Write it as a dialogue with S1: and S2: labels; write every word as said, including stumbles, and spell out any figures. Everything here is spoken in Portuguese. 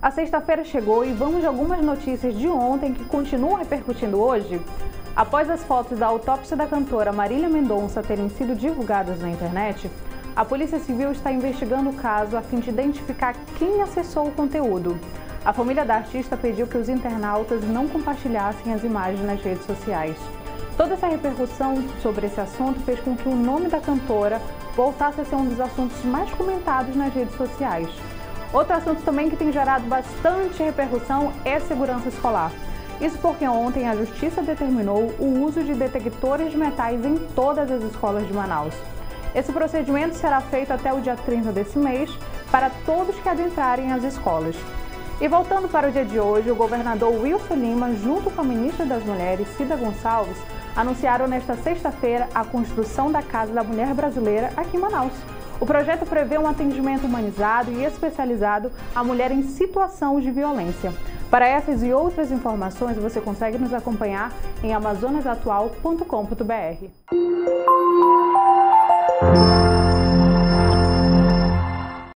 S1: A sexta-feira chegou e vamos de algumas notícias de ontem que continuam repercutindo hoje. Após as fotos da autópsia da cantora Marília Mendonça terem sido divulgadas na internet, a Polícia Civil está investigando o caso a fim de identificar quem acessou o conteúdo. A família da artista pediu que os internautas não compartilhassem as imagens nas redes sociais. Toda essa repercussão sobre esse assunto fez com que o nome da cantora voltasse a ser um dos assuntos mais comentados nas redes sociais. Outro assunto também que tem gerado bastante repercussão é a segurança escolar. Isso porque ontem a Justiça determinou o uso de detectores de metais em todas as escolas de Manaus. Esse procedimento será feito até o dia trinta desse mês para todos que adentrarem as escolas. E voltando para o dia de hoje, o governador Wilson Lima, junto com a ministra das Mulheres, Cida Gonçalves, anunciaram nesta sexta-feira a construção da Casa da Mulher Brasileira aqui em Manaus. O projeto prevê um atendimento humanizado e especializado à mulher em situação de violência. Para essas e outras informações, você consegue nos acompanhar em amazonas atual ponto com ponto br.